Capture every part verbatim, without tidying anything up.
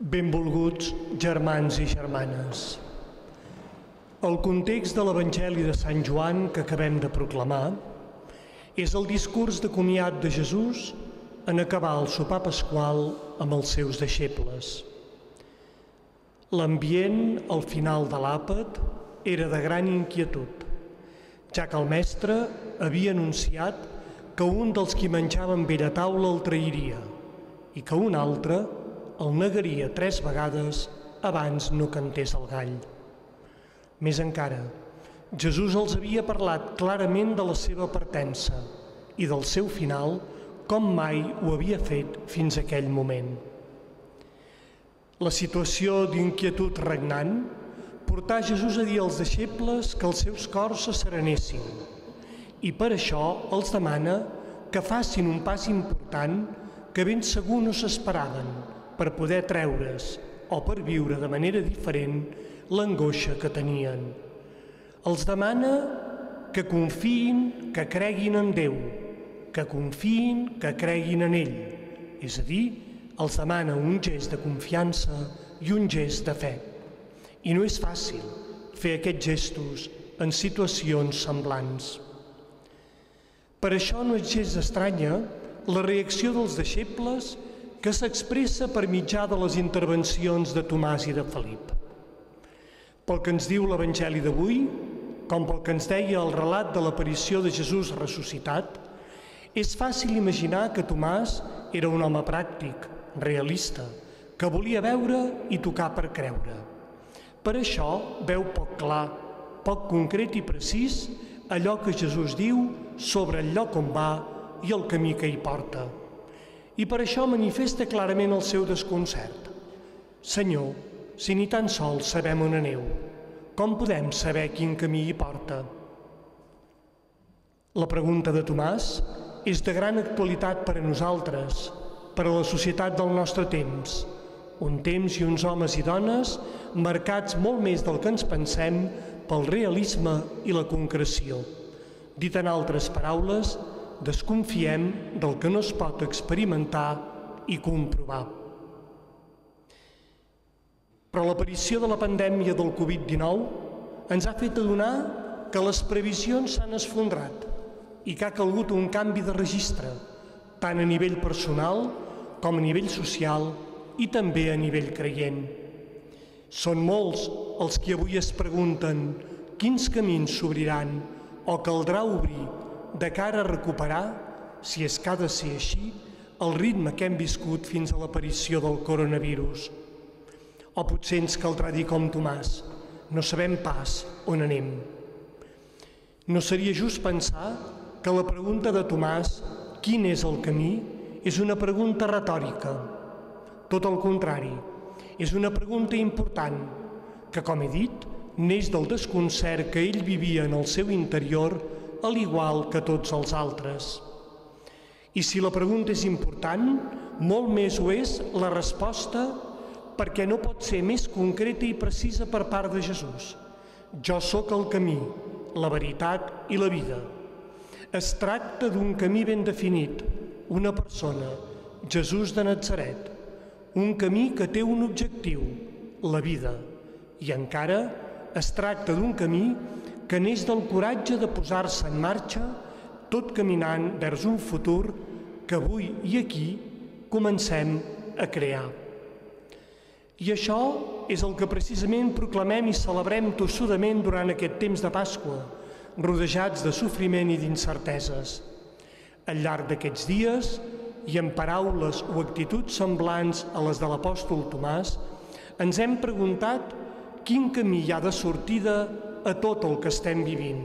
Benvolguts germans i germanes. El context de l'Evangeli de Sant Joan que acabem de proclamar és el discurs de comiat de Jesús en acabar el sopar pasqual amb els seus deixebles. L'ambient al final de l'àpat era de gran inquietud, ja que el mestre havia anunciat que un dels qui menjava amb ell a taula el trairia i que un altre el negaria tres vegades abans no cantés el gall. Més encara, Jesús els havia parlat clarament de la seva partença i del seu final com mai ho havia fet fins a aquell moment. La situació d'inquietud regnant portà Jesús a dir als deixebles que els seus cors se serenessin i per això els demana que facin un pas important que ben segur no s'esperaven per poder treure's o per viure de manera diferent l'angoixa que tenien. Els demana que confiïn, que creguin en Déu, que confiïn, que creguin en ell. És a dir, els demana un gest de confiança i un gest de fe. I no és fàcil fer aquests gestos en situacions semblants. Per això no és gens estranya la reacció dels deixebles que s'expressa per mitjà de les intervencions de Tomàs i de Felip. Pel que ens diu l'Evangeli d'avui, com pel que ens deia el relat de l'aparició de Jesús ressuscitat, és fàcil imaginar que Tomàs era un home pràctic, realista, que volia veure i tocar per creure. Per això veu poc clar, poc concret i precís allò que Jesús diu sobre el lloc on va i el camí que hi porta. I per això manifesta clarament el seu desconcert. Senyor, si ni tan sols sabem on aneu, com podem saber quin camí hi porta? La pregunta de Tomàs és de gran actualitat per a nosaltres, per a la societat del nostre temps, un temps i uns homes i dones marcats molt més del que ens pensem pel realisme i la concreció. Dit en altres paraules, desconfiem del que no es pot experimentar i comprovar. Però l'aparició de la pandèmia del covid dinou ens ha fet adonar que les previsions s'han esfondrat i que ha calgut un canvi de registre, tant a nivell personal com a nivell social i també a nivell creient. Són molts els qui avui es pregunten quins camins s'obriran o caldrà obrir de cara a recuperar, si és que ha de ser així, el ritme que hem viscut fins a l'aparició del coronavirus. O potser ens caldrà dir com Tomàs, no sabem pas on anem. No seria just pensar que la pregunta de Tomàs, quin és el camí, és una pregunta retòrica. Tot el contrari, és una pregunta important que, com he dit, neix del desconcert que ell vivia en el seu interior al igual que tots els altres. I si la pregunta és important, molt més ho és la resposta perquè no pot ser més concreta i precisa per part de Jesús. Jo sóc el camí, la veritat i la vida. Es tracta d'un camí ben definit, una persona, Jesús de Natzaret, un camí que té un objectiu, la vida, i encara es tracta d'un camí que neix del coratge de posar-se en marxa, tot caminant vers un futur que avui i aquí comencem a crear. I això és el que precisament proclamem i celebrem tossudament durant aquest temps de Pasqua, rodejats de sofriment i d'incerteses. Al llarg d'aquests dies, i en paraules o actituds semblants a les de l'apòstol Tomàs, ens hem preguntat quin camí hi ha de sortida a tot el que estem vivint.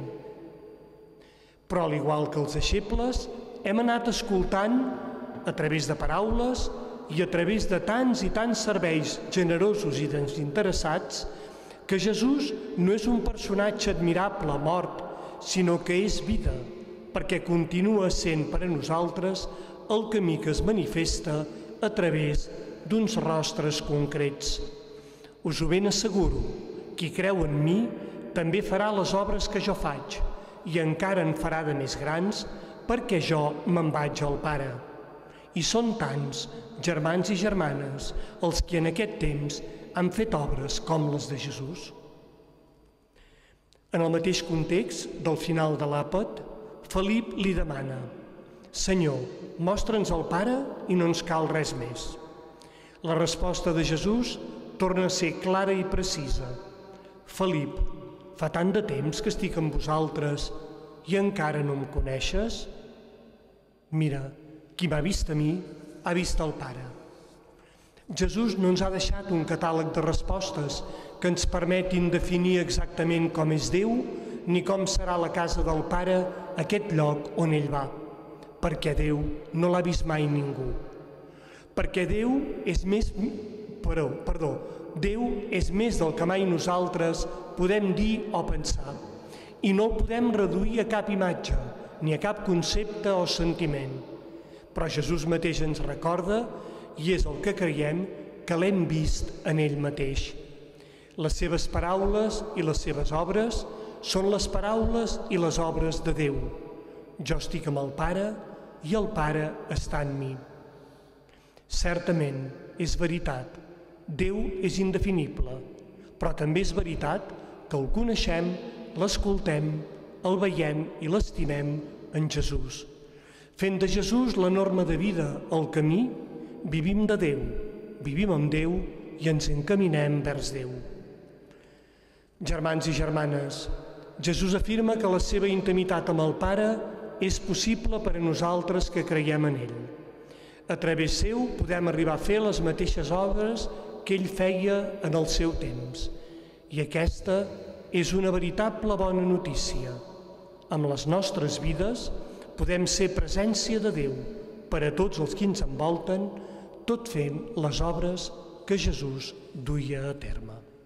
Però, al igual que els deixebles, hem anat escoltant, a través de paraules i a través de tants i tants serveis generosos i desinteressats, que Jesús no és un personatge admirable mort, sinó que és vida, perquè continua sent per a nosaltres el camí que es manifesta a través d'uns rostres concrets. Us ho ben asseguro, qui creu en mi també farà les obres que jo faig i encara en farà de més grans perquè jo me'n vaig al Pare. I són tants, germans i germanes, els que en aquest temps han fet obres com les de Jesús. En el mateix context del final de l'àpat, Felip li demana: Senyor, mostra'ns el Pare i no ens cal res més. La resposta de Jesús torna a ser clara i precisa. Felip, fa tant de temps que estic amb vosaltres i encara no em coneixes? Mira, qui m'ha vist a mi, ha vist el Pare. Jesús no ens ha deixat un catàleg de respostes que ens permetin definir exactament com és Déu ni com serà la casa del Pare, aquest lloc on ell va, perquè Déu no l'ha vist mai ningú. Perquè Déu és més... Perdó, perdó, Déu és més del que mai nosaltres podem dir o pensar, i no el podem reduir a cap imatge, ni a cap concepte o sentiment. Però Jesús mateix ens recorda, i és el que creiem, que l'hem vist en ell mateix. Les seves paraules i les seves obres són les paraules i les obres de Déu. Jo estic amb el Pare i el Pare està en mi. Certament, és veritat, Déu és indefinible, però també és veritat que el coneixem, l'escoltem, el veiem i l'estimem en Jesús. Fent de Jesús la norma de vida, el camí, vivim de Déu, vivim amb Déu i ens encaminem vers Déu. Germans i germanes, Jesús afirma que la seva intimitat amb el Pare és possible per a nosaltres que creiem en ell. A través seu podem arribar a fer les mateixes obres que ell feia en el seu temps. I aquesta és una veritable bona notícia. Amb les nostres vides podem ser presència de Déu per a tots els que ens envolten, tot fent les obres que Jesús duia a terme.